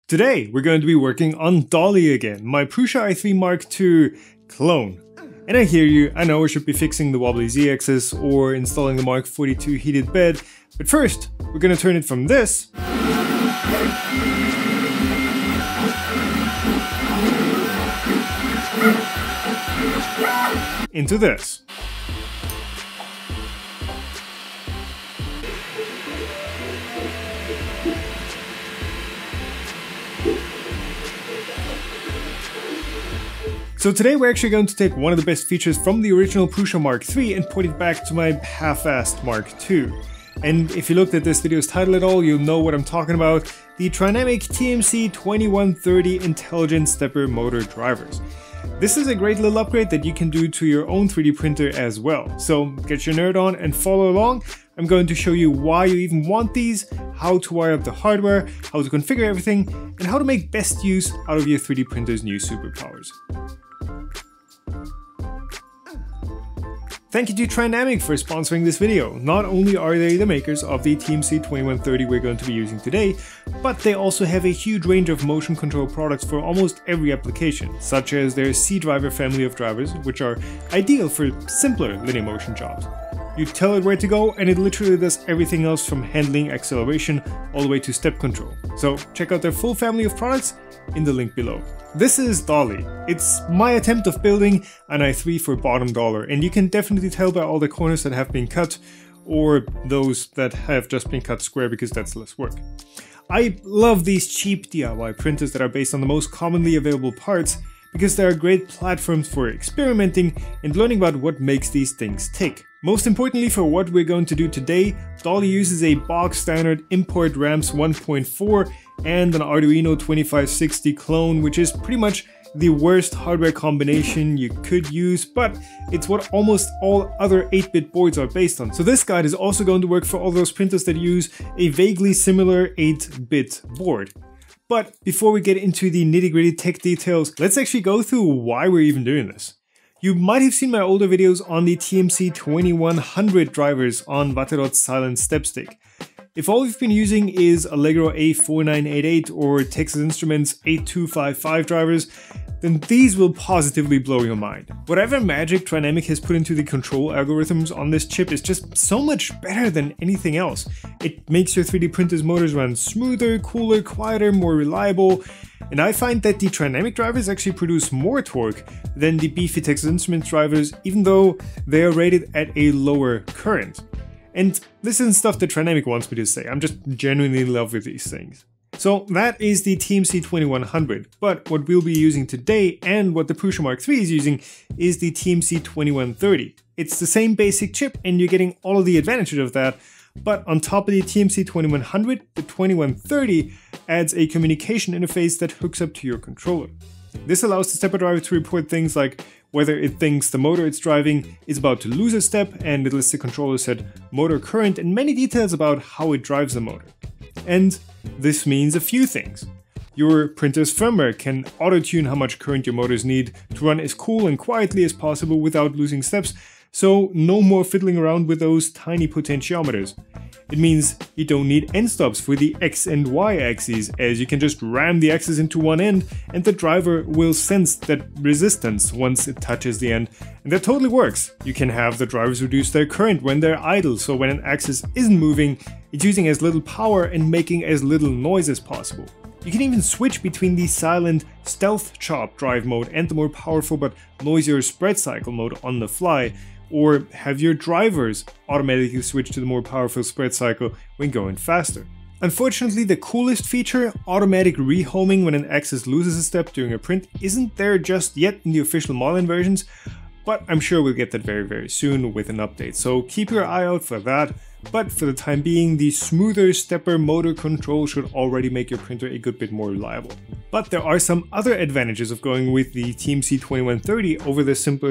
Today we're going to be working on Dolly again, my Prusa i3 Mark II clone. And I hear you, I know I should be fixing the wobbly Z-axis or installing the Mark 42 heated bed, but first we're going to turn it from this into this. So today we're actually going to take one of the best features from the original Prusa Mark III and put it back to my half-assed Mark II. And if you looked at this video's title at all, you'll know what I'm talking about, the Trinamic TMC2130 Intelligent Stepper Motor Drivers. This is a great little upgrade that you can do to your own 3D printer as well. So get your nerd on and follow along. I'm going to show you why you even want these, how to wire up the hardware, how to configure everything, and how to make best use out of your 3D printer's new superpowers. Thank you to Trinamic for sponsoring this video. Not only are they the makers of the TMC2130 we're going to be using today, but they also have a huge range of motion control products for almost every application, such as their C-Driver family of drivers, which are ideal for simpler linear motion jobs. You tell it where to go and it literally does everything else from handling acceleration all the way to step control. So check out their full family of products in the link below. This is Dolly. It's my attempt of building an i3 for bottom dollar, and you can definitely tell by all the corners that have been cut, or those that have just been cut square because that's less work. I love these cheap DIY printers that are based on the most commonly available parts because they are great platforms for experimenting and learning about what makes these things tick. Most importantly, for what we're going to do today, Dolly uses a box standard import RAMS 1.4 and an Arduino 2560 clone, which is pretty much the worst hardware combination you could use, but it's what almost all other 8-bit boards are based on. So this guide is also going to work for all those printers that use a vaguely similar 8-bit board. But before we get into the nitty-gritty tech details, let's actually go through why we're even doing this. You might have seen my older videos on the TMC2130 drivers on Vatterot's silent step stick. If all you've been using is Allegro A4988 or Texas Instruments 8255 drivers, then these will positively blow your mind. Whatever magic Trinamic has put into the control algorithms on this chip is just so much better than anything else. It makes your 3D printer's motors run smoother, cooler, quieter, more reliable, and I find that the Trinamic drivers actually produce more torque than the beefy Texas Instruments drivers, even though they are rated at a lower current. And this isn't stuff that Trinamic wants me to say, I'm just genuinely in love with these things. So that is the TMC2130, but what we'll be using today and what the Prusa Mark III is using is the TMC2130. It's the same basic chip and you're getting all of the advantages of that, but on top of the TMC2130, the 2130 adds a communication interface that hooks up to your controller. This allows the stepper driver to report things like whether it thinks the motor it's driving is about to lose a step, and it lists the controller set motor current and many details about how it drives the motor. And this means a few things. Your printer's firmware can auto-tune how much current your motors need to run as cool and quietly as possible without losing steps, so no more fiddling around with those tiny potentiometers. It means you don't need end stops for the X and Y axes, as you can just ram the axis into one end and the driver will sense that resistance once it touches the end, and that totally works. You can have the drivers reduce their current when they're idle, so when an axis isn't moving, it's using as little power and making as little noise as possible. You can even switch between the silent stealth chop drive mode and the more powerful but noisier spread cycle mode on the fly, or have your drivers automatically switch to the more powerful spread cycle when going faster. Unfortunately, the coolest feature, automatic rehoming when an axis loses a step during a print, isn't there just yet in the official modern versions, but I'm sure we'll get that very soon with an update, so keep your eye out for that. But for the time being, the smoother stepper motor control should already make your printer a good bit more reliable. But there are some other advantages of going with the TMC2130 over the simpler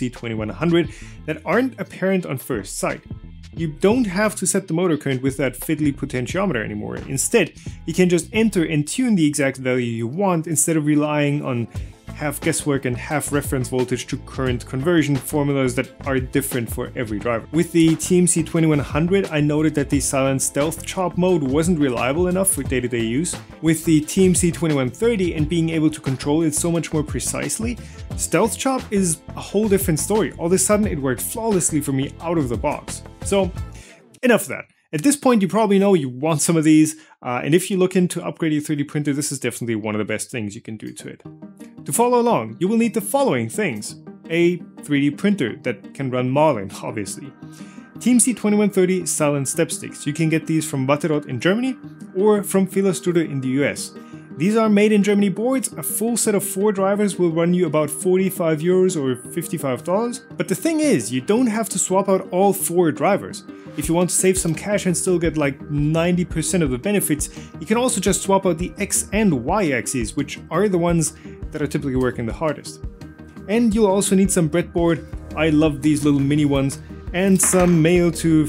TMC2130 that aren't apparent on first sight. You don't have to set the motor current with that fiddly potentiometer anymore. Instead, you can just enter and tune the exact value you want instead of relying on half guesswork and half reference voltage to current conversion formulas that are different for every driver. With the TMC2100, I noted that the silent stealth chop mode wasn't reliable enough for day-to-day use. With the TMC2130 and being able to control it so much more precisely, stealth chop is a whole different story. All of a sudden it worked flawlessly for me out of the box. So enough of that. At this point, you probably know you want some of these, and if you look into upgrade your 3D printer, this is definitely one of the best things you can do to it. To follow along, you will need the following things. A 3D printer that can run Marlin, obviously. TMC2130 silent step sticks. You can get these from Watterott in Germany or from Fehlerstudio in the US. These are made in Germany boards. A full set of 4 drivers will run you about 45 euros or $55. But the thing is, you don't have to swap out all 4 drivers. If you want to save some cash and still get like 90% of the benefits, you can also just swap out the X and Y axes, which are the ones that are typically working the hardest. And you'll also need some breadboard. I love these little mini ones, and some male to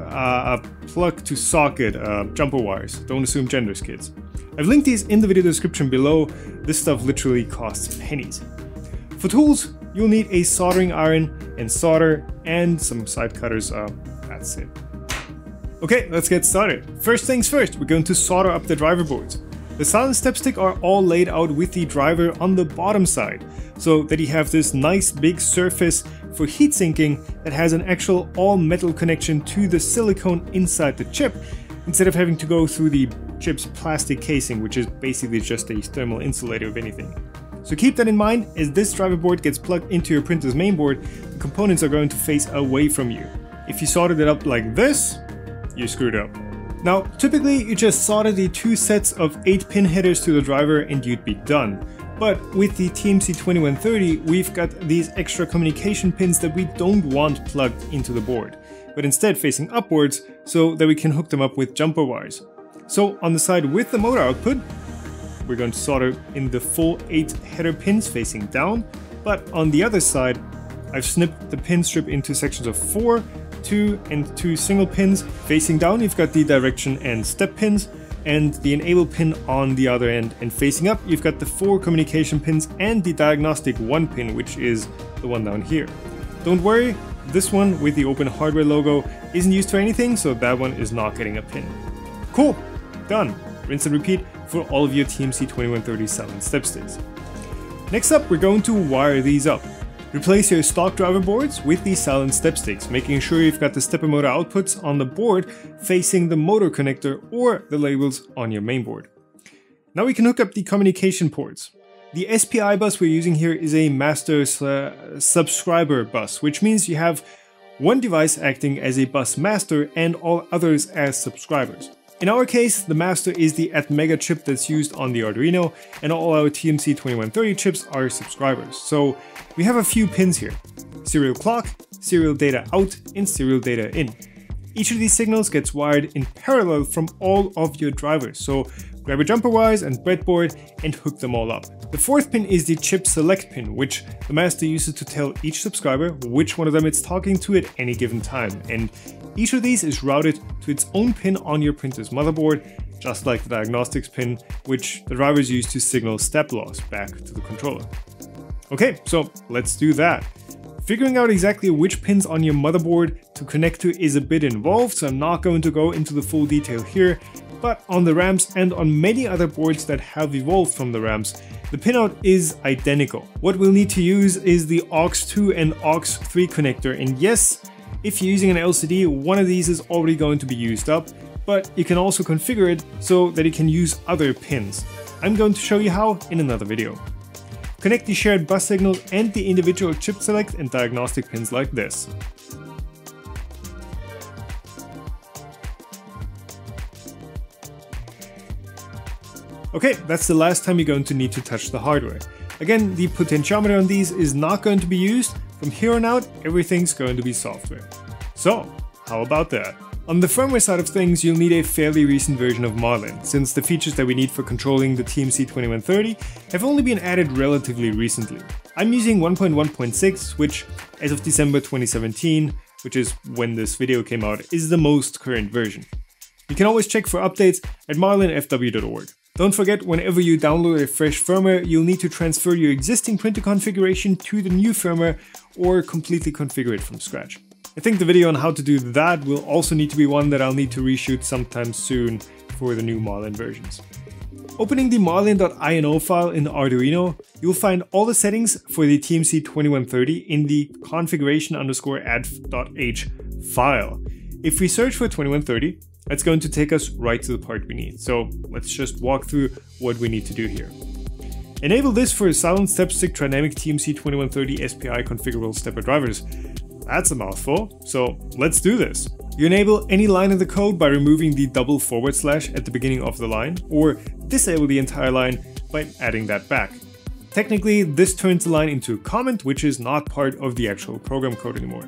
plug to socket jumper wires. Don't assume genders, kids. I've linked these in the video description below. This stuff literally costs pennies. For tools, you'll need a soldering iron and solder and some side cutters. That's it. Okay, let's get started. First things first, we're going to solder up the driver boards. The silent step stick are all laid out with the driver on the bottom side, so that you have this nice big surface for heat sinking that has an actual all metal connection to the silicone inside the chip, instead of having to go through the chip's plastic casing, which is basically just a thermal insulator, if anything. So keep that in mind. As this driver board gets plugged into your printer's mainboard, the components are going to face away from you. If you soldered it up like this, you're screwed up. Now, typically you just solder the 2 sets of 8 pin headers to the driver and you'd be done. But with the TMC2130, we've got these extra communication pins that we don't want plugged into the board, but instead facing upwards so that we can hook them up with jumper wires. So on the side with the motor output, we're going to solder in the full 8 header pins facing down, but on the other side, I've snipped the pin strip into sections of 4, 2 and 2 single pins. Facing down, you've got the direction and step pins and the enable pin on the other end, and facing up, you've got the 4 communication pins and the diagnostic 1 pin, which is the one down here. Don't worry, this one with the open hardware logo isn't used for anything, so that one is not getting a pin. Cool, done. Rinse and repeat for all of your TMC2130 silent step sticks. Next up, we're going to wire these up. Replace your stock driver boards with these silent step sticks, making sure you've got the stepper motor outputs on the board facing the motor connector or the labels on your mainboard. Now we can hook up the communication ports. The SPI bus we're using here is a master subscriber bus, which means you have one device acting as a bus master and all others as subscribers. In our case, the master is the Atmega chip that's used on the Arduino, and all our TMC2130 chips are subscribers. So we have a few pins here: serial clock, serial data out, and serial data in. Each of these signals gets wired in parallel from all of your drivers, so grab your jumper wires and breadboard and hook them all up. The 4th pin is the chip select pin, which the master uses to tell each subscriber which one of them it's talking to at any given time, and each of these is routed to its own pin on your printer's motherboard, just like the diagnostics pin, which the drivers use to signal step loss back to the controller. Okay, so let's do that. Figuring out exactly which pins on your motherboard to connect to is a bit involved, so I'm not going to go into the full detail here, but on the RAMs and on many other boards that have evolved from the RAMs, the pinout is identical. What we'll need to use is the AUX2 and AUX3 connector, and yes, if you're using an LCD, one of these is already going to be used up, but you can also configure it so that you can use other pins. I'm going to show you how in another video. Connect the shared bus signals and the individual chip select and diagnostic pins like this. Okay, that's the last time you're going to need to touch the hardware. Again, the potentiometer on these is not going to be used. From here on out, everything's going to be software. So, how about that? On the firmware side of things, you'll need a fairly recent version of Marlin, since the features that we need for controlling the TMC2130 have only been added relatively recently. I'm using 1.1.6, which, as of December 2017, which is when this video came out, is the most current version. You can always check for updates at marlinfw.org. Don't forget, whenever you download a fresh firmware, you'll need to transfer your existing printer configuration to the new firmware or completely configure it from scratch. I think the video on how to do that will also need to be one that I'll need to reshoot sometime soon for the new Marlin versions. Opening the marlin.ino file in Arduino, you'll find all the settings for the TMC2130 in the configuration_adf.h file. If we search for 2130, that's going to take us right to the part we need. So let's just walk through what we need to do here. Enable this for silent step-stick trinamic TMC2130 SPI configurable stepper drivers. That's a mouthful, so let's do this. You enable any line of the code by removing the double / at the beginning of the line, or disable the entire line by adding that back. Technically, this turns the line into a comment, which is not part of the actual program code anymore.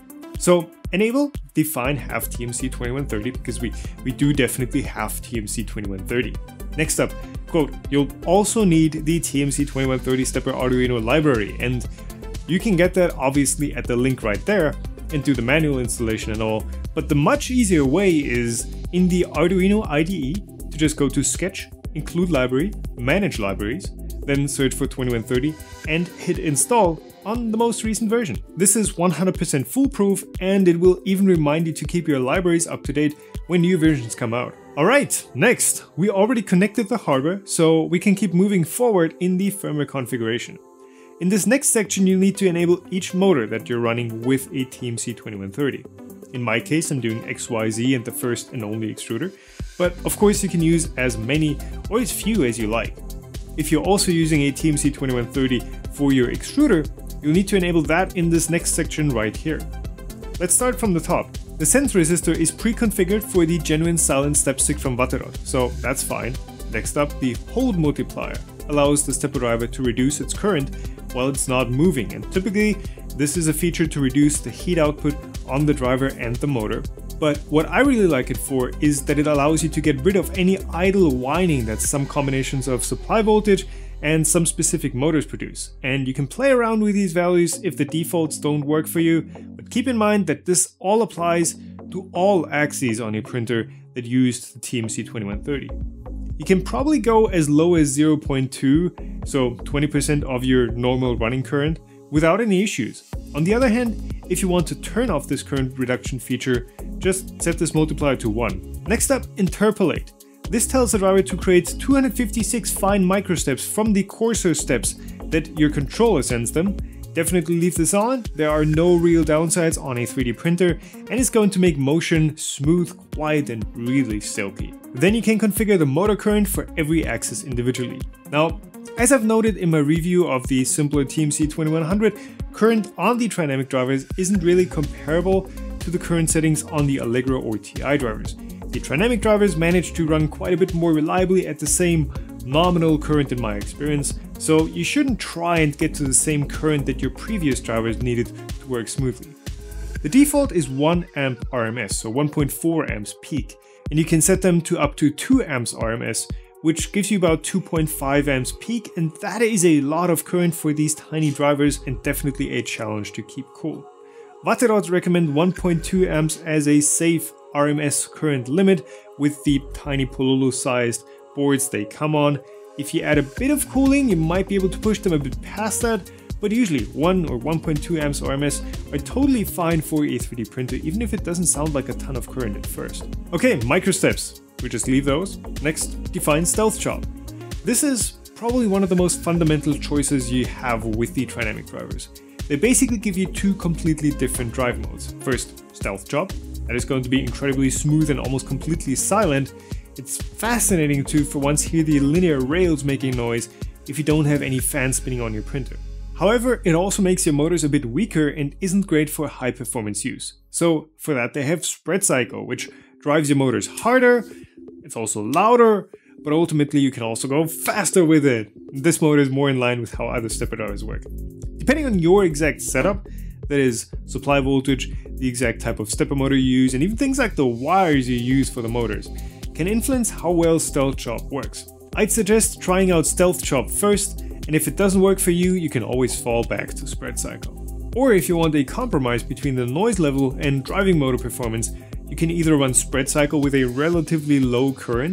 So enable define have TMC2130, because we do definitely have TMC2130. Next up, quote, you'll also need the TMC2130 stepper Arduino library, and you can get that obviously at the link right there and do the manual installation and all, but the much easier way is in the Arduino IDE to just go to Sketch, Include Library, Manage Libraries, then search for 2130 and hit install on the most recent version. This is 100% foolproof, and it will even remind you to keep your libraries up to date when new versions come out. Alright, next, we already connected the hardware, so we can keep moving forward in the firmware configuration. In this next section, you'll need to enable each motor that you're running with a TMC2130. In my case, I'm doing XYZ and the first and only extruder, but of course you can use as many or as few as you like. If you're also using a TMC2130 for your extruder, you'll need to enable that in this next section right here. Let's start from the top. The sense resistor is pre-configured for the genuine silent step stick from Vaterot, so that's fine. Next up, the hold multiplier allows the stepper driver to reduce its current while it's not moving, and typically this is a feature to reduce the heat output on the driver and the motor. But what I really like it for is that it allows you to get rid of any idle whining that some combinations of supply voltage and some specific motors produce. And you can play around with these values if the defaults don't work for you, but keep in mind that this all applies to all axes on your printer that used the TMC2130. You can probably go as low as 0.2, so 20% of your normal running current, without any issues. On the other hand, if you want to turn off this current reduction feature, just set this multiplier to 1. Next up, interpolate. This tells the driver to create 256 fine microsteps from the coarser steps that your controller sends them. Definitely leave this on, there are no real downsides on a 3D printer, and it's going to make motion smooth, quiet, and really silky. Then you can configure the motor current for every axis individually. Now, as I've noted in my review of the simpler TMC2100, current on the trinamic drivers isn't really comparable to the current settings on the Allegro or TI drivers. The trinamic drivers manage to run quite a bit more reliably at the same nominal current in my experience, so you shouldn't try and get to the same current that your previous drivers needed to work smoothly. The default is 1 amp RMS, so 1.4 amps peak, and you can set them to up to 2 amps RMS, which gives you about 2.5 amps peak, and that is a lot of current for these tiny drivers and definitely a challenge to keep cool. Vaterot recommend 1.2 amps as a safe RMS current limit with the tiny Pololo sized boards they come on. If you add a bit of cooling, you might be able to push them a bit past that, but usually 1 or 1.2 amps RMS are totally fine for a 3D printer, even if it doesn't sound like a ton of current at first. Okay, microsteps. We just leave those. Next, define stealth chop. This is probably one of the most fundamental choices you have with the trinamic drivers. They basically give you two completely different drive modes. First, stealth chop. That is going to be incredibly smooth and almost completely silent. It's fascinating to, for once, hear the linear rails making noise if you don't have any fans spinning on your printer. However, it also makes your motors a bit weaker and isn't great for high performance use. So for that they have spread cycle, which drives your motors harder, it's also louder, but ultimately you can also go faster with it. This mode is more in line with how other stepper drivers work. Depending on your exact setup, that is, supply voltage, the exact type of stepper motor you use, and even things like the wires you use for the motors, can influence how well stealth chop works. I'd suggest trying out stealth chop first, and if it doesn't work for you, you can always fall back to spread cycle. Or if you want a compromise between the noise level and driving motor performance, you can either run spread cycle with a relatively low current,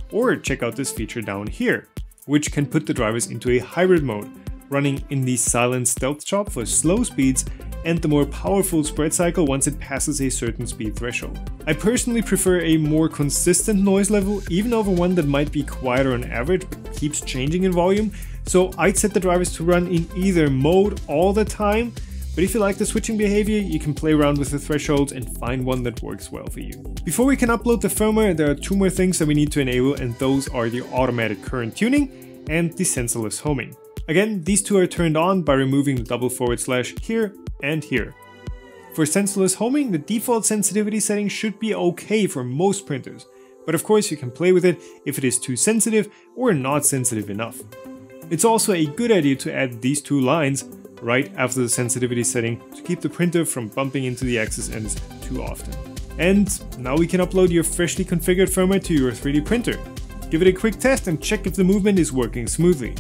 or check out this feature down here, which can put the drivers into a hybrid mode, running in the silent stealth chop for slow speeds and the more powerful spread cycle once it passes a certain speed threshold. I personally prefer a more consistent noise level, even over one that might be quieter on average but keeps changing in volume, so I'd set the drivers to run in either mode all the time, but if you like the switching behavior, you can play around with the thresholds and find one that works well for you. Before we can upload the firmware, there are two more things that we need to enable, and those are the automatic current tuning and the sensorless homing. Again, these two are turned on by removing the double / here and here. For sensorless homing, the default sensitivity setting should be okay for most printers, but of course you can play with it if it is too sensitive or not sensitive enough. It's also a good idea to add these two lines right after the sensitivity setting to keep the printer from bumping into the access ends too often. And now we can upload your freshly configured firmware to your 3D printer. Give it a quick test and check if the movement is working smoothly.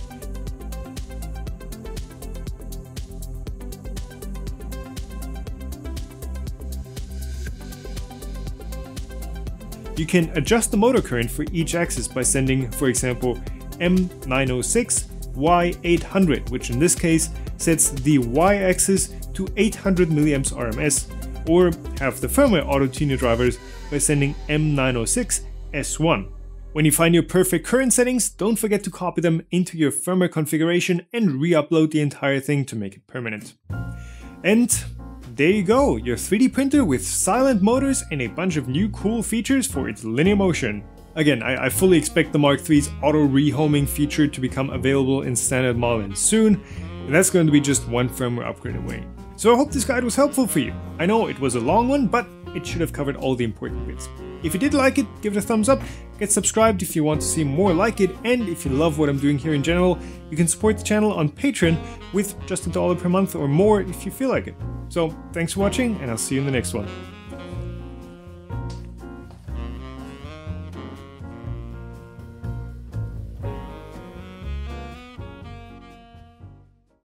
You can adjust the motor current for each axis by sending, for example, M906 Y800, which in this case sets the Y-axis to 800 mA RMS, or have the firmware auto-tune your drivers by sending M906 S1. When you find your perfect current settings, don't forget to copy them into your firmware configuration and re-upload the entire thing to make it permanent. And there you go, your 3D printer with silent motors and a bunch of new cool features for its linear motion. Again, I fully expect the Mark III's auto rehoming feature to become available in standard model soon, and that's going to be just one firmware upgrade away. So I hope this guide was helpful for you. I know it was a long one, but it should have covered all the important bits. If you did like it, give it a thumbs up, get subscribed if you want to see more like it, and if you love what I'm doing here in general, you can support the channel on Patreon with just $1 per month or more if you feel like it. So thanks for watching, and I'll see you in the next one.